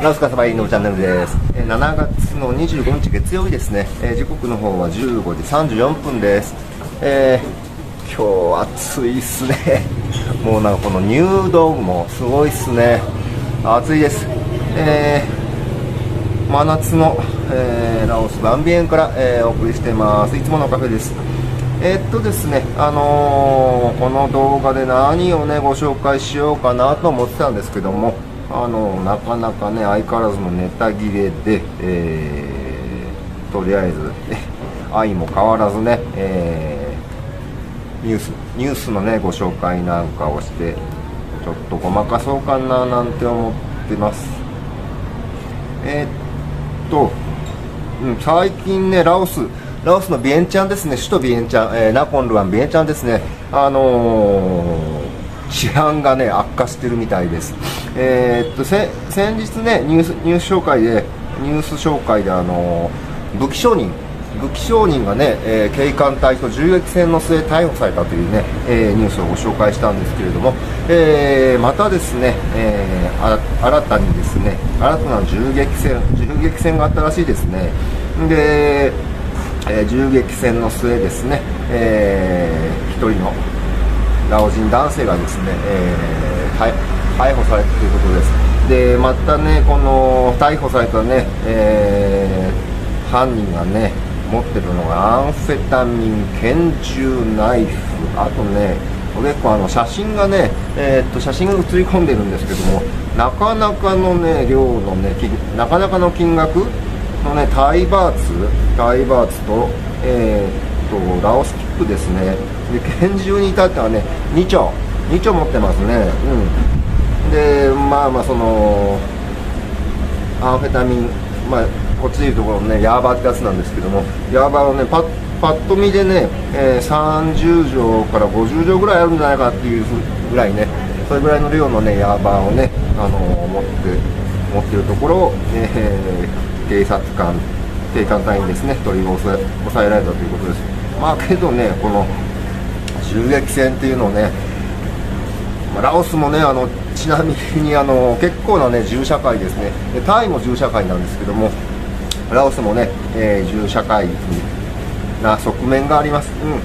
ラウスカサバイのチャンネルです。7月の25日月曜日ですね。時刻の方は15時34分です。今日暑いっすね。もうなんかこの入道雲もすごいっすね。暑いです。真夏の、ラオスバンビエンから、お送りしてます。いつものカフェです。ですね、この動画で何をねご紹介しようかなと思ってたんですけども、なかなかね相変わらずのネタ切れで、とりあえず相も変わらずね、ニュースのねご紹介なんかをしてちょっとごまかそうかななんて思ってます。最近ねラオスのビエンチャンですね、首都ビエンチャン、ナコンルアンビエンチャンですね、治安がね悪化してるみたいです。先日ねニュース紹介で武器商人がね、警官隊と銃撃戦の末逮捕されたというね、ニュースをご紹介したんですけれども、またですね、新たにですね新たな銃撃戦があったらしいですね。で銃撃戦の末ですね、一人のラオ人男性がですね、逮捕されたということです。でまたねこの逮捕されたね、犯人がね持ってるのがアンフェタミン、拳銃、ナイフ、あとね結構写真がね、写真が写り込んでるんですけども、なかなかのね量のねなかなかの金額のねタイバーツとラオスキップですね。で拳銃に至ってはね2丁持ってますね。でそのアンフェタミン、こっちでいうところのねヤーバーってやつなんですけども、ヤーバーをねパッと見でね、30錠から50錠ぐらいあるんじゃないかっていうぐらいね、それぐらいの量のねヤーバーをね、持ってるところを、警官隊にですね取り押さえられたということです。けどねこの銃撃戦っていうのをね、ラオスもねちなみに結構なね銃社会ですね。タイも銃社会なんですけども、ラオスもね、銃社会な側面があります。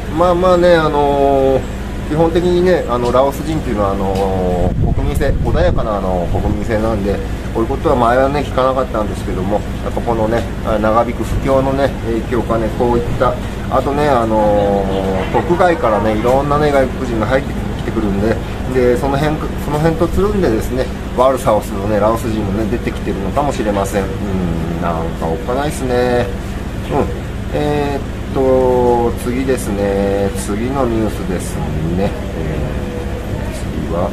基本的にねラオス人っていうのは国民性穏やかな国民性なんで、こういうことは前はね聞かなかったんですけども、やっぱこのね長引く不況のね影響かね、こういったあとね国外からねいろんなね外国人が入ってきてくるんで、その辺とつるんでですね悪さをするねラオス人もね出てきてるのかもしれません。なんかおっかないですね。次ですね、次のニュースですね。次は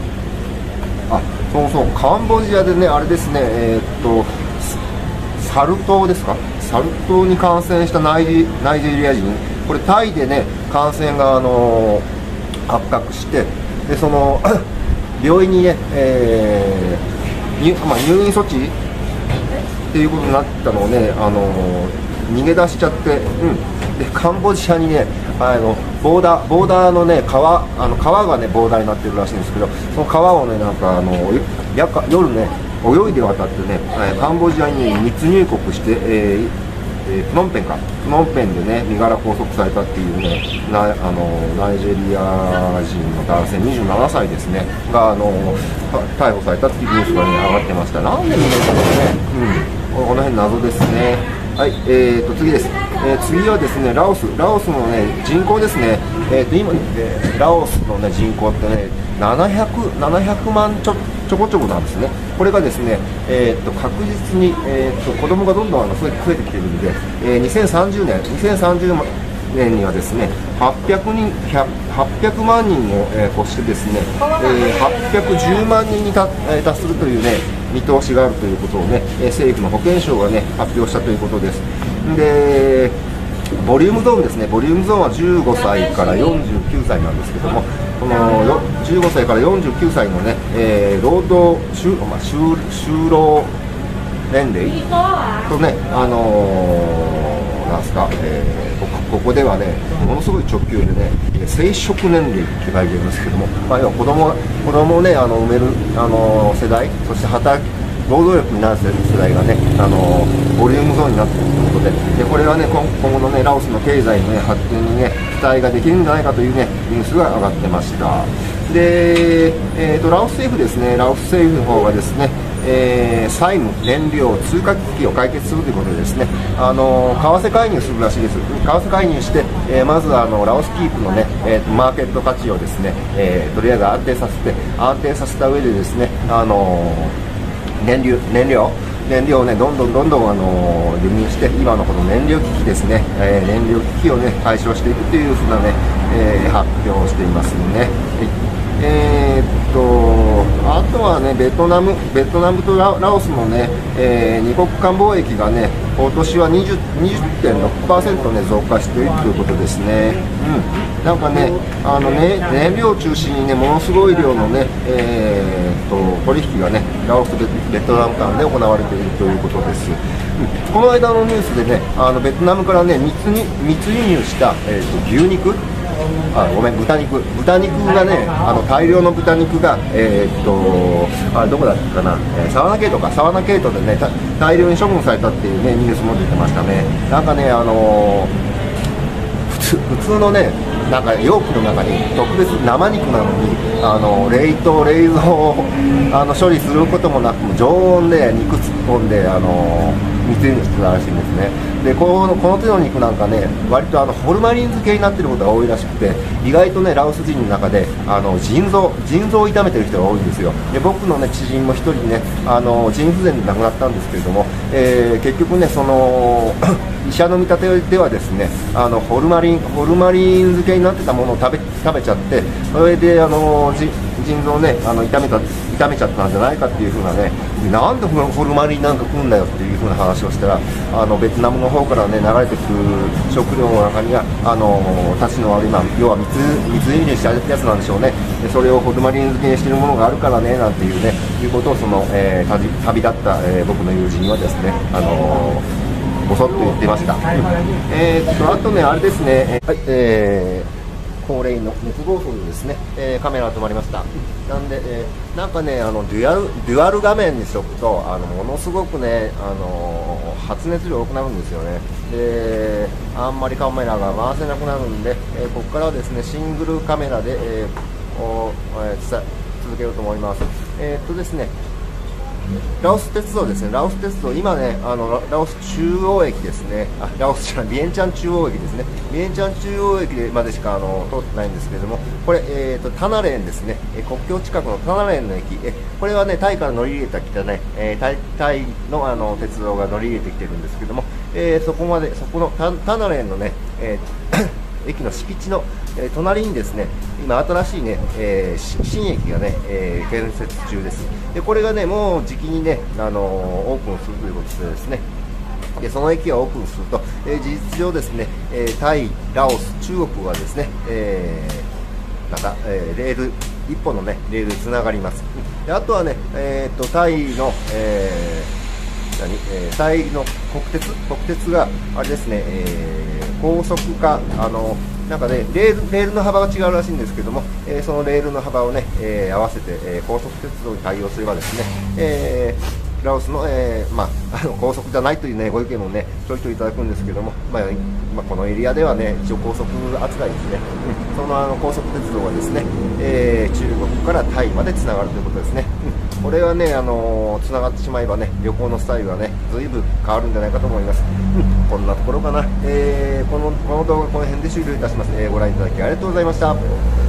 そうカンボジアでねあれですね、サル痘ですか、サル痘に感染したナイジェリア人、これタイでね感染が発覚して、でその病院にね、入院措置っていうことになったのをね逃げ出しちゃって、でカンボジアにねボーダーのね川がねボーダーになってるらしいんですけど、その川をねなんか夜ね泳いで渡ってね、カンボジアに密入国して、プノンペンでね身柄拘束されたっていうねナイジェリア人の男性27歳ですねが逮捕されたっていうニュースがね上がってました。なんで逃げたのね、この辺謎ですね。はい、次です。次はですねラオスのね人口ですね。今ラオスのね人口ってね700万ちょこちょこなんですね。これがですね確実に子供がどんどん増えてきてるんで、2030年にはですね800万人を越してですね、810万人に達するというね見通しがあるということをね政府の保健省がね発表したということです。でボリュームゾーンですね、ボリュームゾーンは15歳から49歳なんですけども、この15歳から49歳のね、労働就労年齢とねなんすか、ここではねものすごい直球でね生殖年齢って書いてるんですけども、要は子供をね産める世代、そして働労働力になる世代がね、ボリュームゾーンになっているということで、これはね、今後のね、ラオスの経済のね、発展にね、期待ができるんじゃないかというね、ニュースが上がってました。で、ラオス政府ですね、ラオス政府の方がですね、債務、燃料、通貨危機を解決するということでですね、為替介入するらしいです。為替介入して、まずラオスキープのね、マーケット価値をですね、とりあえず安定させた上でですね、燃料をね、どんどん輸入して、今のこの燃料危機ですね、燃料危機をね、解消していくというふうなね、発表をしていますね。あとはね、ベトナムとラオスのね、二国間貿易がね、今年は 20.6% ね、増加しているということですね。なんかね、燃料を中心にね、ものすごい量のね、取引がね、ラオスとベトナム間で行われているということです。この間のニュースでね、ベトナムからね、密輸入した、牛肉、豚肉がね、大量の豚肉が、どこだったかな、サワナケイトでね、大量に処分されたっていうね、ニュースも出てましたね。なんかね、普通のね、なんか容器の中に特別生肉なのに冷凍冷蔵を処理することもなく常温で肉突っ込んで密輸入してたらしいんですね。でこの手の肉なんかね、割とホルマリン漬けになっていることが多いらしくて、意外とねラオス人の中で腎臓を痛めてる人が多いんですよ。で僕のね知人も一人ね腎不全で亡くなったんですけれども、結局ねその医者の見立てではですね、ホルマリン漬けになってたものを食べちゃって、それで腎臓をね痛めちゃったんじゃないかっていう風なね、なんでホルマリンなんか食うんだよっていう風な話をしたら、ベトナムの方からね流れてくる食料の中にはたちの悪い、要は密輸入したやつなんでしょうね。でそれをホルマリン漬けにしてるものがあるからねなんていうねいうことを旅立った、僕の友人はですねぼそっと言ってました。あとねあれですね、恒例の熱暴走でですね、カメラが止まりました。なんで、なんかねデュアル画面にしとくとものすごくね発熱量多くなるんですよね。であんまりカメラが回せなくなるんで、ここからはですねシングルカメラで、続けようと思います。ですねラオス鉄道ですね、ラオス鉄道、今ね、ラオス中央駅ですね、ラオスじゃない、ビエンチャン中央駅ですね、ビエンチャン中央駅までしか通ってないんですけれども、これ、タナレーンですね、国境近くのタナレーンの駅、これはね、タイから乗り入れてきたね、タイの鉄道が乗り入れてきてるんですけども、そこのタナレーンのね、駅の敷地の、隣にですね今新しいね、新駅がね、建設中です。でこれがねもうじきにねオープンするということでですね、でその駅がオープンすると、事実上ですね、タイ、ラオス、中国はですね、また、レール一本のねレールでつながります。であとはね、タイの、タイの国鉄があれですね、高速化なんかねレールの幅が違うらしいんですけども、そのレールの幅をね、合わせて、高速鉄道に対応すればですね、ラオスの、高速じゃないというねご意見もねちょいちょいいただくんですけども、このエリアではね一応高速扱いですね。その高速鉄道がですね、中国からタイまでつながるということですね。これはねつながってしまえばね旅行のスタイルがね随分変わるんじゃないかと思います。こんなところかな。この動画この辺で終了いたします。ご覧いただきありがとうございました。